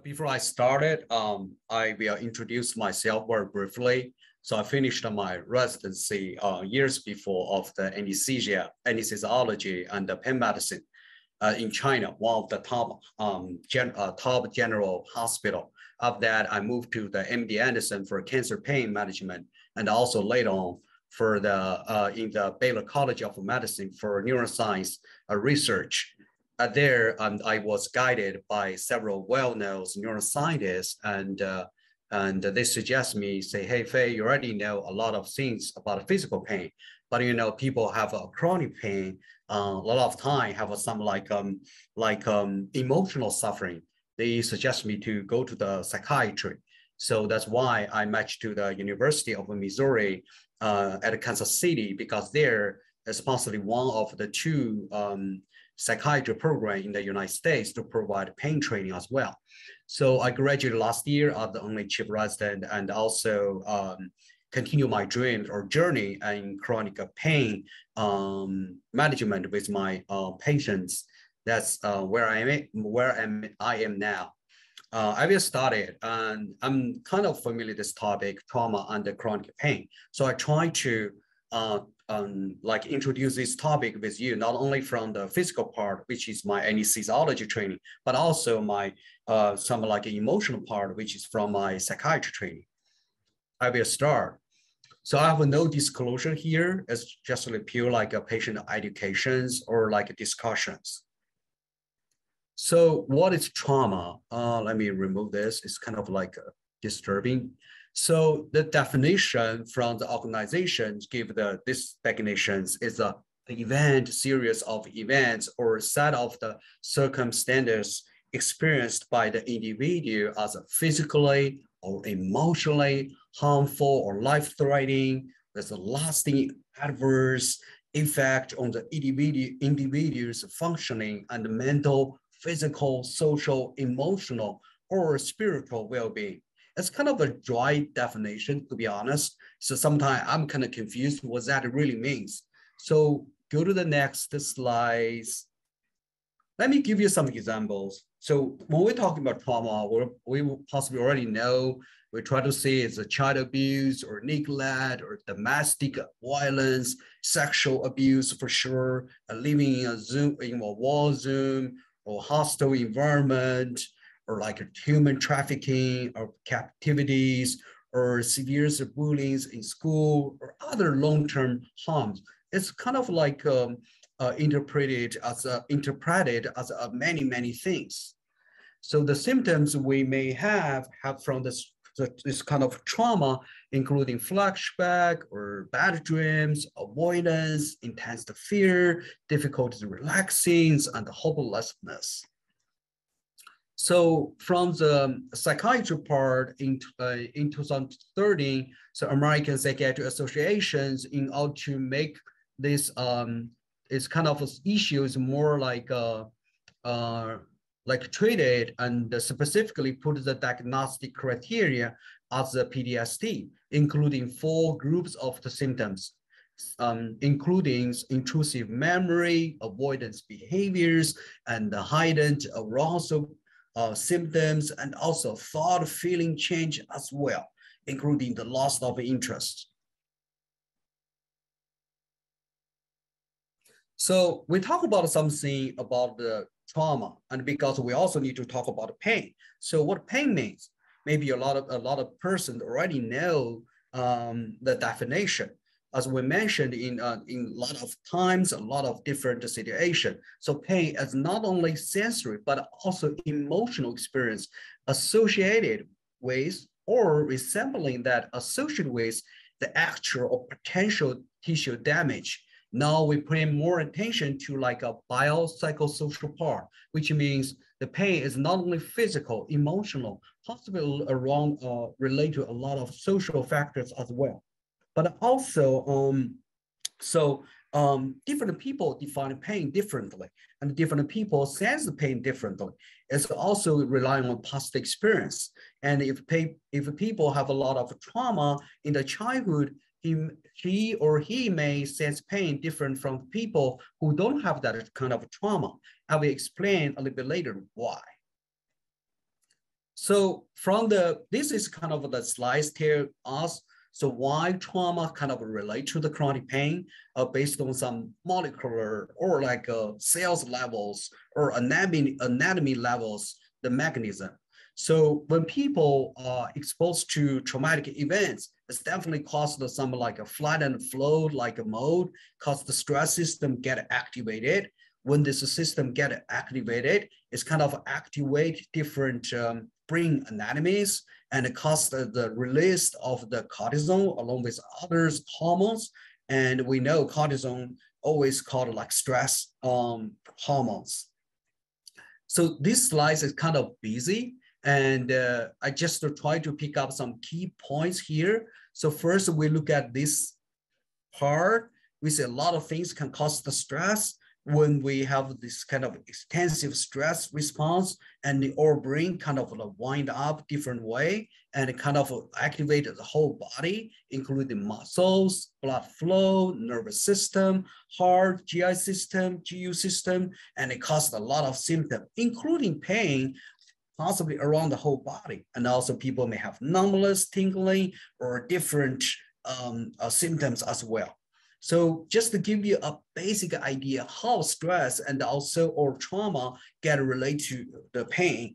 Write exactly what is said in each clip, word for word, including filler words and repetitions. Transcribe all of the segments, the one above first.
Before I started, um, I will introduce myself very briefly. So I finished my residency uh, years before of the anesthesia, anesthesiology, and the pain medicine uh, in China, one of the top um, gen, uh, top general hospital. Of that, I moved to the M D Anderson for cancer pain management, and also later on for the uh, in the Baylor College of Medicine for neuroscience uh, research. Uh, there, um, I was guided by several well-known neuroscientists, and uh, and they suggest me, say, hey, Fei, you already know a lot of things about physical pain, but you know, people have a chronic pain, uh, a lot of time have some like um like um emotional suffering. They suggest me to go to the psychiatry. So that's why I matched to the University of Missouri uh, at Kansas City, because there is possibly one of the two um, psychiatry program in the United States to provide pain training as well. So I graduated last year as the only chief resident, and also um, continue my dream or journey in chronic pain um, management with my uh, patients. That's uh, where I am. Where am I am now. Uh, I will start it, and I'm kind of familiar with this topic, trauma and chronic pain. So I try to uh, um, like introduce this topic with you, not only from the physical part, which is my anesthesiology training, but also my uh, some like emotional part, which is from my psychiatry training. I will start. So I have no disclosure here. It's just like pure like a patient educations or like discussions. So what is trauma? Uh, let me remove this. It's kind of like uh, disturbing. So the definition from the organizations give the this definitions is a event, series of events or set of the circumstances experienced by the individual as a physically or emotionally harmful or life-threatening. There's a lasting adverse effect on the individual individual's functioning and mental, physical, social, emotional, or spiritual well-being. It's kind of a dry definition, to be honest. So sometimes I'm kind of confused what that really means. So go to the next slides. Let me give you some examples. So when we're talking about trauma, we're, we possibly already know, we try to say it's a child abuse or neglect or domestic violence, sexual abuse for sure, living in a Zoom, in a war zone, or hostile environment, or like human trafficking or captivities, or severe bullying in school, or other long-term harms. It's kind of like um, uh, interpreted as a, interpreted as a many, many things. So the symptoms we may have have from this, this kind of trauma, including flashback or bad dreams, avoidance, intense fear, difficulty relaxing, and hopelessness. So from the psychiatry part in, uh, in two thousand thirteen, so American Psychiatric Associations, in order to make this um, it's kind of issues more like uh, uh, like treated and specifically put the diagnostic criteria as the P T S D, including four groups of the symptoms, um, including intrusive memory, avoidance behaviors, and the heightened arousal uh, symptoms, and also thought feeling change as well, including the loss of interest. So we talk about something about the trauma, and because we also need to talk about pain. So what pain means? Maybe a lot of a lot of persons already know um, the definition. As we mentioned in uh, in a lot of times, a lot of different situations. So pain is not only sensory, but also emotional experience associated with or resembling that associated with the actual or potential tissue damage. Now we pay more attention to like a biopsychosocial part, which means the pain is not only physical, emotional, possibly around uh, relate to a lot of social factors as well. But also, um, so um, different people define pain differently, and different people sense the pain differently. It's also relying on past experience. And if, pay, if people have a lot of trauma in the childhood, he, he or he may sense pain different from people who don't have that kind of trauma. I will explain a little bit later why. So from the, this is kind of the slides tell us, so why trauma kind of relate to the chronic pain uh, based on some molecular or like uh, cells levels or anatomy, anatomy levels, the mechanism. So when people are exposed to traumatic events, it's definitely caused some like a flood and flow like a mode, cause the stress system get activated. When this system get activated, it's kind of activate different um, brain anatomies and it causes the, the release of the cortisol along with others hormones. And we know cortisol always called like stress um, hormones. So this slide is kind of busy. And uh, I just try to pick up some key points here. So first we look at this part. We see a lot of things can cause the stress when we have this kind of extensive stress response and the our brain kind of wind up different way and it kind of activate the whole body, including muscles, blood flow, nervous system, heart, G I system, G U system, and it causes a lot of symptoms, including pain, possibly around the whole body. And also people may have numbness, tingling, or different um, uh, symptoms as well. So just to give you a basic idea how stress and also or trauma get related to the pain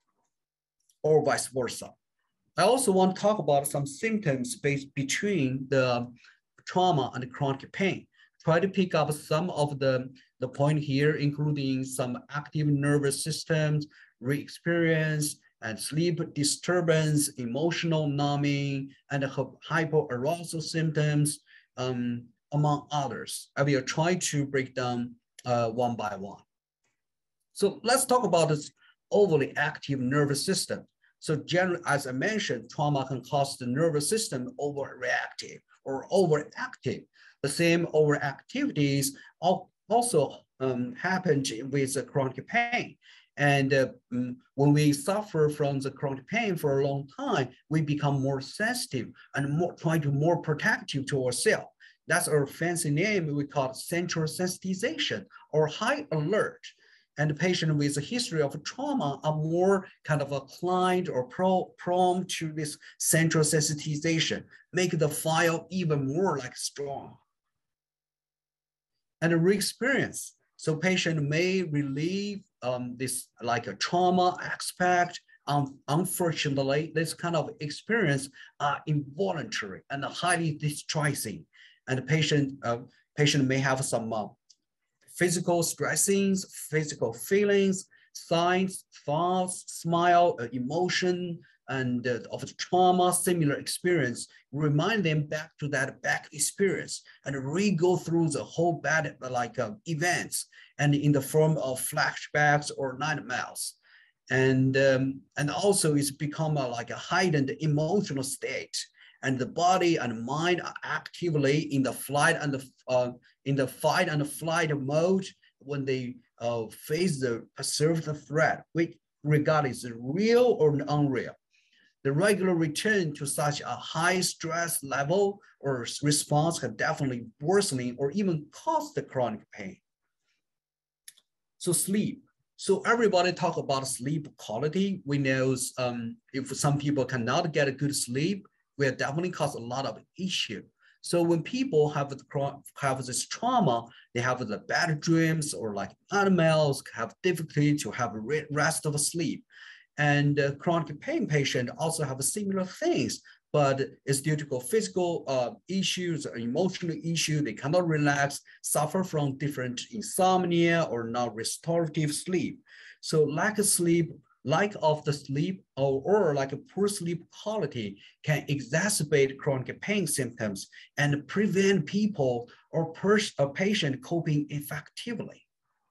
or vice versa. I also want to talk about some symptoms based between the trauma and the chronic pain. Try to pick up some of the, the point here, including some active nervous systems, re-experience, and sleep disturbance, emotional numbing, and hyperarousal symptoms, um, among others. I will try to break down uh, one by one. So let's talk about this overly active nervous system. So generally, as I mentioned, trauma can cause the nervous system overreactive or overactive. The same overactivities also um, happen with the chronic pain. And uh, when we suffer from the chronic pain for a long time, we become more sensitive and more trying to more protective to ourselves. That's our fancy name. We call it central sensitization or high alert. And the patient with a history of trauma are more kind of inclined or pro, prone to this central sensitization, make the file even more like strong. And a re-experience. So patient may relieve um, this like a trauma aspect. Um, unfortunately, this kind of experience are involuntary and highly distressing. And the patient, uh, patient may have some uh, physical stressings, physical feelings, signs, thoughts, smile, uh, emotion, and uh, of trauma, similar experience, remind them back to that back experience and re-go through the whole bad like uh, events and in the form of flashbacks or nightmares. And, um, and also it's become a, like a heightened emotional state. And the body and mind are actively in the flight and the uh, in the fight and the flight mode when they uh, face the perceived threat, which regardless is real or unreal. The regular return to such a high stress level or response can definitely worsen or even cause the chronic pain. So sleep. So everybody talk about sleep quality. We know um, if some people cannot get a good sleep, will definitely cause a lot of issue. So when people have, the, have this trauma, they have the bad dreams or like animals have difficulty to have rest of sleep. And uh, chronic pain patient also have similar things, but it's due to physical uh, issues or emotional issues. They cannot relax, suffer from different insomnia or not restorative sleep. So lack of sleep, lack of the sleep or, or like a poor sleep quality can exacerbate chronic pain symptoms and prevent people or a patient coping effectively.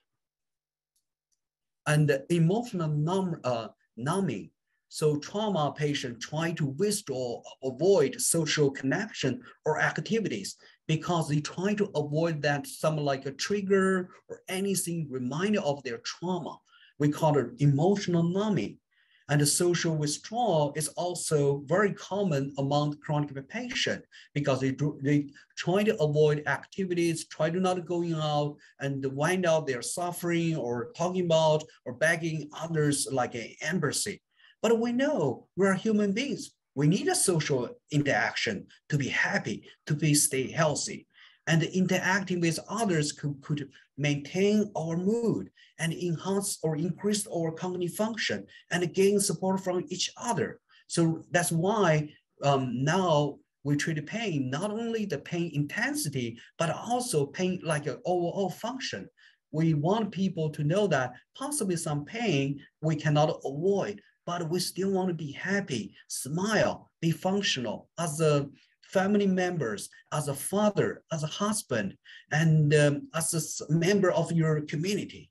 And the emotional numb, uh, numbing. So trauma patient try to withdraw, avoid social connection or activities because they try to avoid that some like a trigger or anything reminder of their trauma. We call it emotional numbing. And the social withdrawal is also very common among chronic patients because they, do, they try to avoid activities, try to not going out and wind out their suffering or talking about or begging others like an embassy. But we know we're human beings. We need a social interaction to be happy, to be stay healthy. And interacting with others could, could maintain our mood and enhance or increase our cognitive function and gain support from each other. So that's why um, now we treat pain, not only the pain intensity, but also pain like an overall function. We want people to know that possibly some pain we cannot avoid, but we still want to be happy, smile, be functional as a family members, as a father, as a husband, and um, as a member of your community.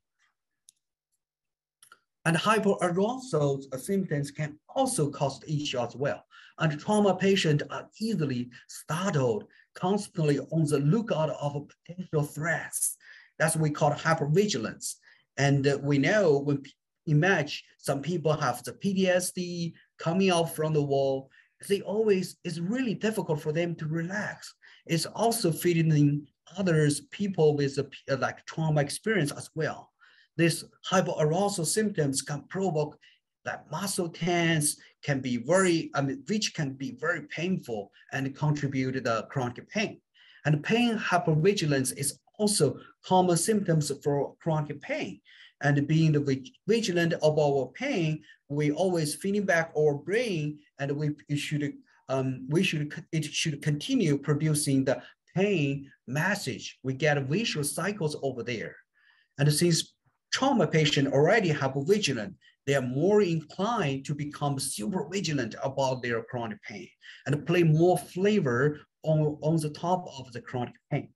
And hyperarousal symptoms can also cause issues as well. And trauma patients are easily startled, constantly on the lookout of potential threats. That's what we call hypervigilance. And uh, we know when imagine some people have the P T S D coming out from the wall, they always, it's really difficult for them to relax. It's also feeding in others, people with a, like trauma experience as well. This hyperarousal symptoms can provoke that muscle tense, can be very, I mean, which can be very painful and contribute to the chronic pain. And pain hypervigilance is also common symptoms for chronic pain. And being vigilant of our pain, we always feeding back our brain, and we should, um, we should, it should continue producing the pain message. We get visual cycles over there. And since trauma patients already have vigilant, they are more inclined to become super vigilant about their chronic pain and play more flavor on, on the top of the chronic pain.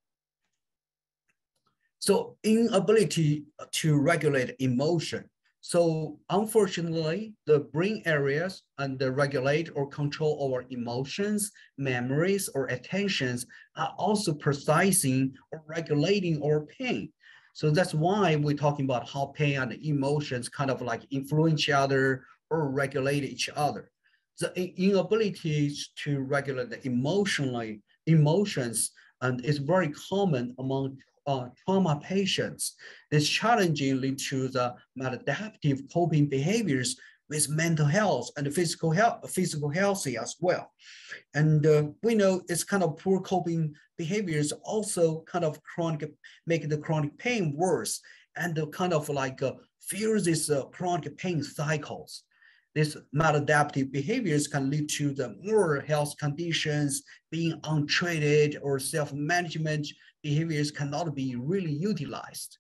So inability to regulate emotion. So unfortunately, the brain areas and the regulate or control our emotions, memories, or attentions are also precising or regulating our pain. So that's why we're talking about how pain and emotions kind of like influence each other or regulate each other. The inability to regulate the emotionally emotions and is very common among uh, trauma patients. This challenging leads to the maladaptive coping behaviors with mental health and physical health, physical healthy as well. And uh, we know it's kind of poor coping behaviors also kind of chronic, make the chronic pain worse and uh, kind of like uh, fuel these uh, chronic pain cycles. These maladaptive behaviors can lead to the more health conditions being untreated, or self-management behaviors cannot be really utilized.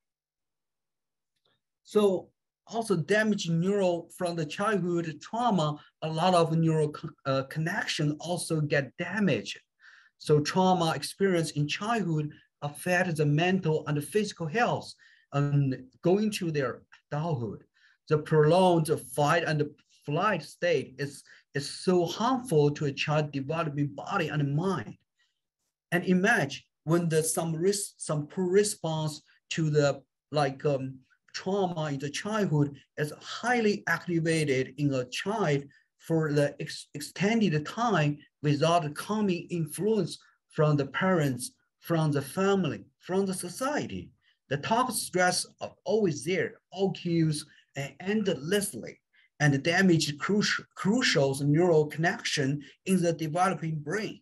So also damaging neural from the childhood trauma, a lot of neural uh, connection also get damaged. So trauma experience in childhood affect the mental and the physical health and going to their adulthood. The prolonged fight and flight state is, is so harmful to a child's developing body and mind. And imagine when the some risk, some poor response to the like um, trauma in the childhood is highly activated in a child for the ex extended time without coming influence from the parents, from the family, from the society. The toxic stress are always there, occurs and endlessly, and damage crucial, crucial neural connection in the developing brain.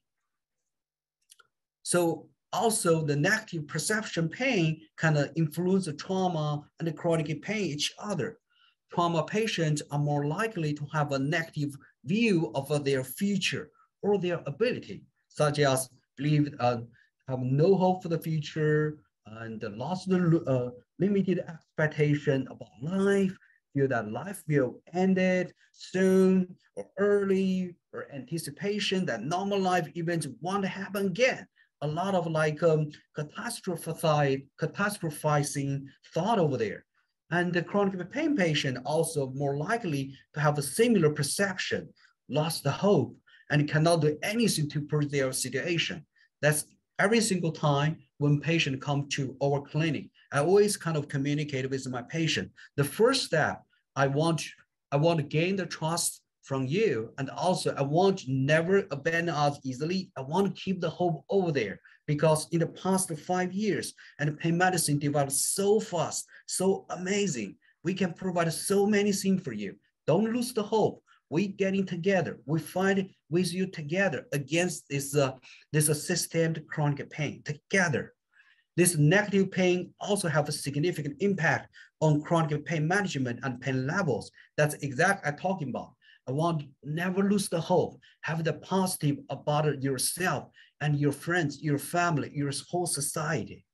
So also the negative perception pain kind of influence the trauma and the chronic pain each other. Trauma patients are more likely to have a negative view of their future or their ability, such as believe uh, have no hope for the future and lost the uh, limited expectation about life, feel that life will end it soon or early, or anticipation that normal life events won't happen again. A lot of like um, catastrophizing, catastrophizing thought over there. And the chronic pain patient also more likely to have a similar perception, lost the hope, and cannot do anything to improve their situation. That's every single time when patient come to our clinic, I always kind of communicate with my patient. The first step, I want, I want to gain the trust from you. And also I want to never abandon us easily. I want to keep the hope over there, because in the past five years, and pain medicine developed so fast, so amazing. We can provide so many things for you. Don't lose the hope. We getting together. We fight with you together against this, uh, this uh, systemic chronic pain together. This negative pain also have a significant impact on chronic pain management and pain levels. That's exactly I'm talking about. I want to never lose the hope. Have the positive about yourself and your friends, your family, your whole society.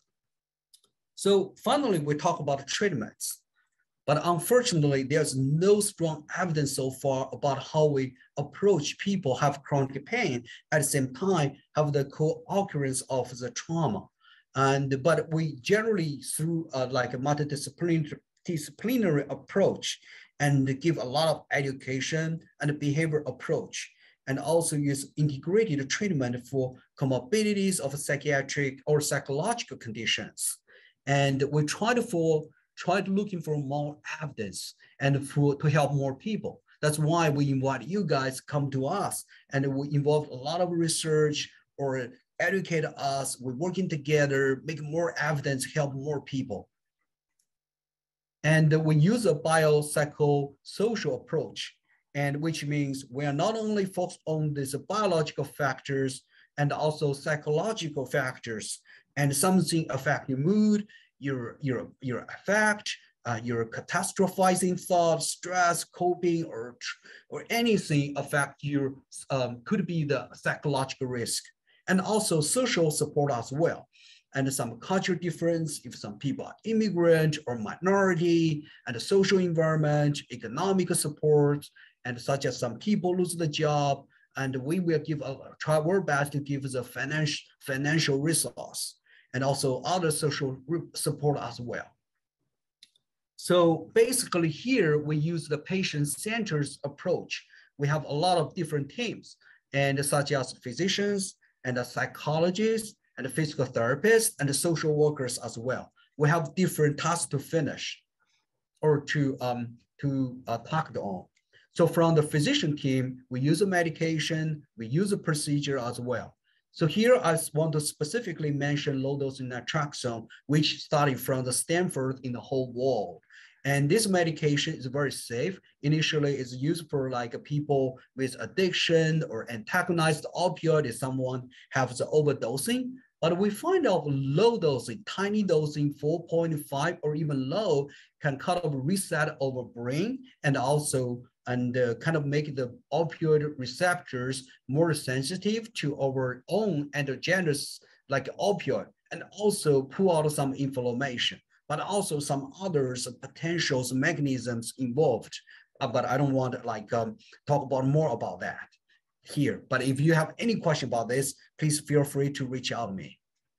So finally, we talk about treatments. But unfortunately, there's no strong evidence so far about how we approach people who have chronic pain at the same time have the co-occurrence of the trauma. And but we generally through uh, like a multidisciplinary disciplinary approach and give a lot of education and a behavior approach, and also use integrated treatment for comorbidities of psychiatric or psychological conditions. And we try to for try to looking for more evidence and for to help more people. That's why we invite you guys come to us, and we involve a lot of research or educate us. We're working together, make more evidence, help more people. And we use a biopsychosocial approach, and which means we are not only focused on these biological factors and also psychological factors, and something affect your mood, your, your, your affect, uh, your catastrophizing thoughts, stress, coping, or, or anything affect your, um, could be the psychological risk. And also social support as well. And some cultural difference, if some people are immigrant or minority, and the social environment, economic support, and such as some people lose the job, and we will give a, try our best to give the financial, financial resource, and also other social support as well. So basically here, we use the patient-centered approach. We have a lot of different teams, and such as physicians, and a psychologist, and a physical therapist, and the social workers as well. We have different tasks to finish or to, um, to uh, talk on. So from the physician team, we use a medication, we use a procedure as well. So here I want to specifically mention low-dose naltrexone, which started from the Stanford in the whole world. And this medication is very safe. Initially, it's used for like people with addiction or antagonized opioid if someone has the overdosing. But we find out low dosing, tiny dosing, four point five or even low, can kind of reset our brain and also and uh, kind of make the opioid receptors more sensitive to our own endogenous like opioid, and also pull out some inflammation, but also some others potential mechanisms involved. Uh, but I don't want to like um, talk about more about that here. But if you have any question about this, please feel free to reach out to me.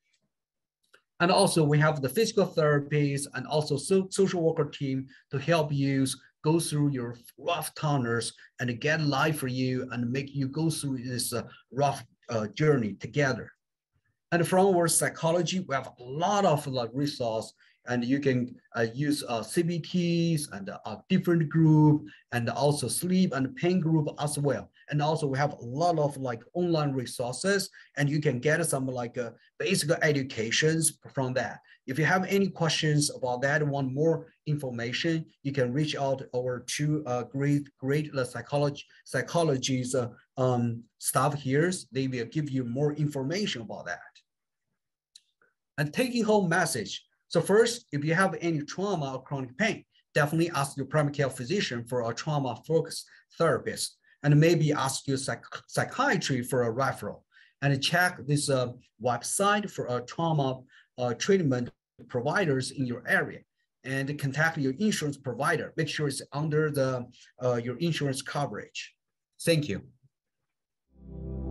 And also we have the physical therapies and also so, social worker team to help you go through your rough tunnels and get life for you and make you go through this uh, rough uh, journey together. And from our psychology, we have a lot of like resources, and you can uh, use uh, C B Ts and a uh, different group, and also sleep and pain group as well. And also we have a lot of like online resources, and you can get some like uh, basic educations from that. If you have any questions about that, want more information, you can reach out our two uh, great, great uh, psychology, psychology's uh, um, staff here. They will give you more information about that. And taking home message. So first, if you have any trauma or chronic pain, definitely ask your primary care physician for a trauma-focused therapist, and maybe ask your psych psychiatry for a referral, and check this uh, website for a trauma uh, treatment providers in your area, and contact your insurance provider. Make sure it's under the uh, your insurance coverage. Thank you.